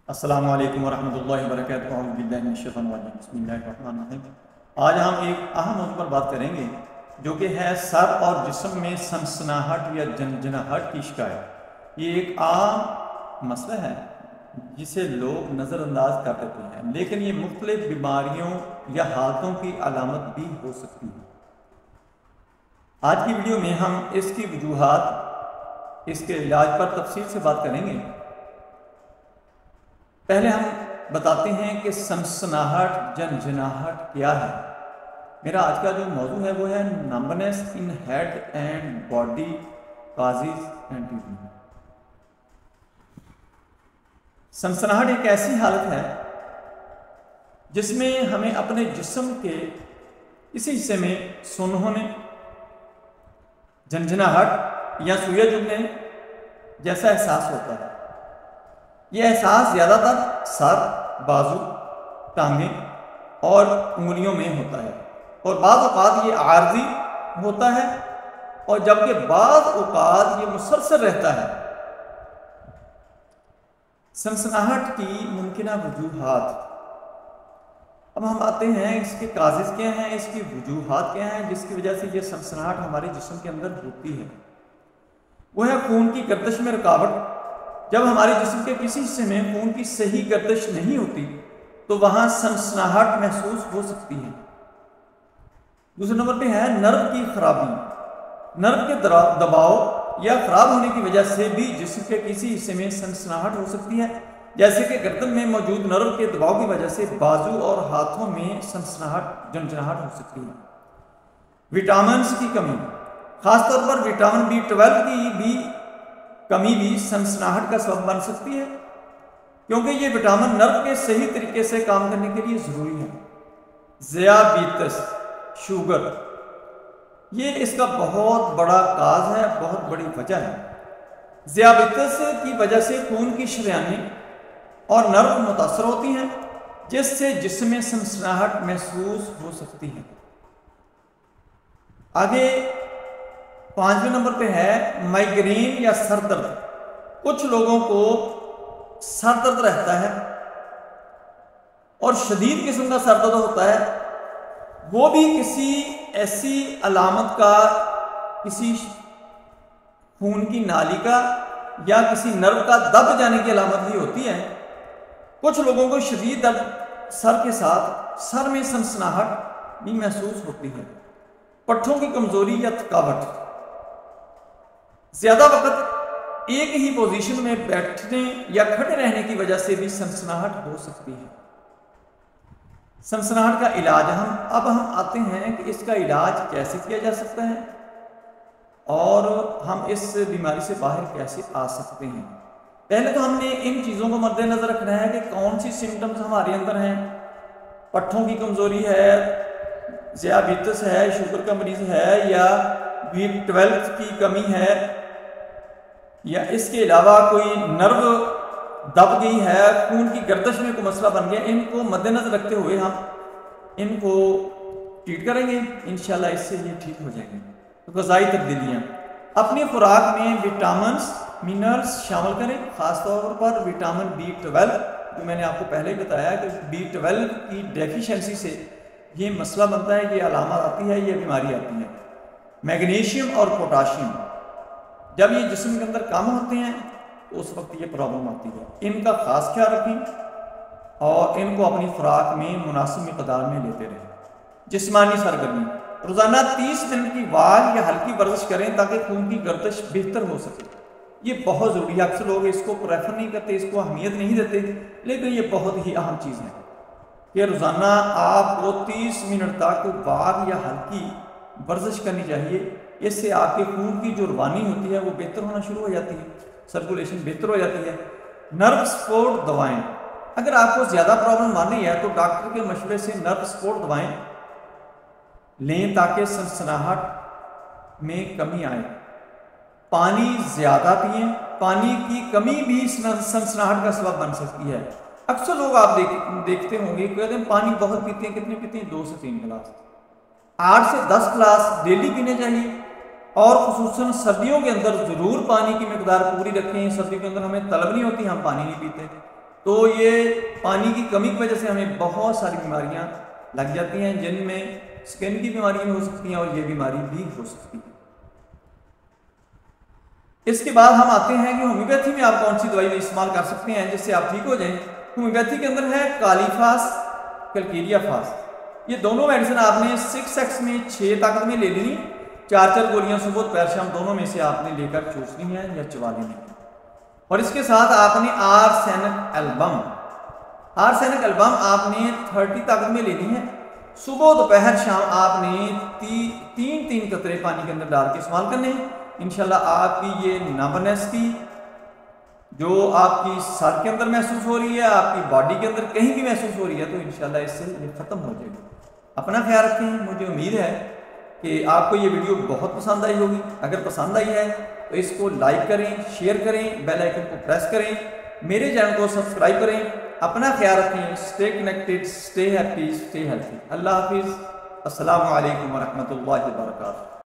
अस्सलामु अलैकुम वरहमतुल्लाहि वबरकातुहू। बिस्मिल्लाहिर्रहमानिर्रहीम। आज हम एक अहम मौजू पर बात करेंगे जो कि है सर और जिस्म में सनसनाहट या झंझनाहट की शिकायत। ये एक आम मसला है जिसे लोग नज़रअंदाज कर देते हैं, लेकिन ये मुख्तलिफ बीमारियों या हालतों की अलामत भी हो सकती है। आज की वीडियो में हम इसकी वजूहात, इसके इलाज पर तफसील से बात करेंगे। पहले हम बताते हैं कि सनसनाहट झंझनाहट क्या है। मेरा आज का जो मौजू है वो है numbness in head and body causes and treatment. सनसनाहट एक ऐसी हालत है जिसमें हमें अपने जिस्म के इसी हिस्से में सुन्न होने, झंझनाहट या सुइयां चुभने जैसा एहसास होता है। यह एहसास ज़्यादातर सर, बाजू, टांगें और उंगलियों में होता है और बाज़ औक़ात ये आर्जी होता है और जबकि बाज़ औक़ात ये मुसलसल रहता है। सनसनाहट की मुमकिना वजूहात। अब हम आते हैं इसके काजेज़ क्या हैं, इसकी वजूहात क्या हैं जिसकी वजह से ये सनसनाहट हमारे जिस्म के अंदर होती है। वो है खून की गर्दिश में रुकावट। जब हमारे जिस्म के किसी हिस्से में खून की सही गर्दिश नहीं होती तो वहां सनसनाहट महसूस हो सकती है। दूसरे नंबर पे है नर्व की खराबी। नर्व के दबाव या खराब होने की वजह से भी जिस्म के किसी हिस्से में सनसनाहट हो सकती है, जैसे कि गर्दन में मौजूद नर्व के दबाव की वजह से बाजू और हाथों में सनसनाहट झंझनाहट हो सकती है। विटामिन की कमी, खासतौर पर विटामिन B12 की भी कमी भी सनसनाहट का सबब बन सकती है, क्योंकि ये विटामिन नर्व के सही तरीके से काम करने के लिए जरूरी है। ज़ियाबितस, शुगर, ये इसका बहुत बड़ा काज है, बहुत बड़ी वजह है। ज़ियाबितस की वजह से खून की शरीयानें और नर्व मुतासर होती हैं, जिससे जिस्म में सनसनाहट महसूस हो सकती है। आगे 5वें नंबर पे है माइग्रेन या सर दर्द। कुछ लोगों को सर दर्द रहता है और शदीद किस्म का सर दर्द होता है। वो भी किसी ऐसी अलामत का, किसी खून की नाली का या किसी नर्व का दब जाने की अलामत ही होती है। कुछ लोगों को शदीद दर्द सर के साथ सर में सनसनाहट भी महसूस होती है। पट्ठों की कमजोरी या थकावट, ज्यादा वक्त एक ही पोजीशन में बैठने या खड़े रहने की वजह से भी सनसनाहट हो सकती है। सनसनाहट का इलाज हम आते हैं कि इसका इलाज कैसे किया जा सकता है और हम इस बीमारी से बाहर कैसे आ सकते हैं। पहले तो हमने इन चीज़ों को मद्देनजर रखना है कि कौन सी सिम्टम्स हमारे अंदर हैं। पट्ठों की कमजोरी है, ज़ियाबितस है, शुगर का मरीज है, या B12 की कमी है, या इसके अलावा कोई नर्व दब गई है, खून की गर्दिश में कोई मसला बन गया। इनको मद्देनजर रखते हुए हम इनको ट्रीट करेंगे, इंशाल्लाह इससे ये ठीक हो जाएंगे। तो ग़िज़ाई तब्दीलियाँ, अपनी खुराक में विटामिन्स, मिनरल्स शामिल करें, ख़ासतौर पर विटामिन B12, जो मैंने आपको पहले ही बताया कि B12 की डेफिशिएंसी से ये मसला बनता है, ये अलामत आती है, ये बीमारी आती है। मैग्नीशियम और पोटाशियम, जब ये जिस्म के अंदर कम होते हैं तो उस वक्त ये प्रॉब्लम आती है। इनका खास ख्याल रखें और इनको अपनी खुराक में मुनासिब मिक़दार में लेते रहें। जिस्मानी सरगर्मी, रोज़ाना 30 मिनट की वॉक या हल्की वर्जिश करें ताकि खून की गर्दिश बेहतर हो सके। ये बहुत ज़रूरी है। अक्सर लोग इसको प्रेफर नहीं करते, इसको अहमियत नहीं देते, लेकिन ये बहुत ही अहम चीज़ है कि रोज़ाना आपको 30 मिनट तक वॉक या हल्की वर्जिश करनी चाहिए। इससे आपके खून की जो रवानी होती है वो बेहतर होना शुरू हो जाती है, सर्कुलेशन बेहतर हो जाती है। नर्व सपोर्ट दवाएं, अगर आपको ज़्यादा प्रॉब्लम मान रही है तो डॉक्टर के मशवरे से नर्व सपोर्ट दवाएं लें ताकि सनसनाहट में कमी आए। पानी ज़्यादा पिएं, पानी की कमी भी सनसनाहट का सबब बन सकती है। अक्सर लोग आप देखते होंगे, कहते हैं पानी बहुत पीते हैं। कितने पीते हैं? 2 से 3 गिलास। 8 से 10 गिलास डेली पीने चाहिए और खुसूसन सर्दियों के अंदर ज़रूर पानी की मिकदार पूरी रखें। सर्दियों के अंदर हमें तलब नहीं होती, हम पानी नहीं पीते, तो ये पानी की कमी की वजह से हमें बहुत सारी बीमारियां लग जाती हैं, जिनमें स्किन की बीमारियां भी हो सकती हैं और ये बीमारी भी हो सकती है। इसके बाद हम आते हैं कि होम्योपैथी में आप कौन सी दवाई इस्तेमाल कर सकते हैं जिससे आप ठीक हो जाएं। होम्योपैथी के अंदर है कालीफास, कैलकेरिया फास। ये दोनों मेडिसिन आपने 6x में 6 ताकत में ले लेनी। 4 गोलियां सुबह दोपहर शाम दोनों में से आपने लेकर चूसनी है या चबा लेनी है। और इसके साथ आपने आर्सेनिक एल्बम आपने 30 ताकत में लेनी है। सुबह दोपहर शाम आपने 3 कतरे पानी के अंदर डाल के इस्तेमाल करने हैं। इंशाल्लाह आपकी ये नंबनेस की जो आपकी सर के अंदर महसूस हो रही है, आपकी बॉडी के अंदर कहीं भी महसूस हो रही है, तो इंशाल्लाह इससे ये खत्म हो जाएगी। अपना ख्याल रखें। मुझे उम्मीद है कि आपको ये वीडियो बहुत पसंद आई होगी। अगर पसंद आई है तो इसको लाइक करें, शेयर करें, बेल आइकन को प्रेस करें, मेरे चैनल को सब्सक्राइब करें। अपना ख्याल रखें। Stay connected, stay happy, stay healthy. अल्लाह हाफिज़। अस्सलामु अलैकुम वरहमतुल्लाहि वबरकातुहू।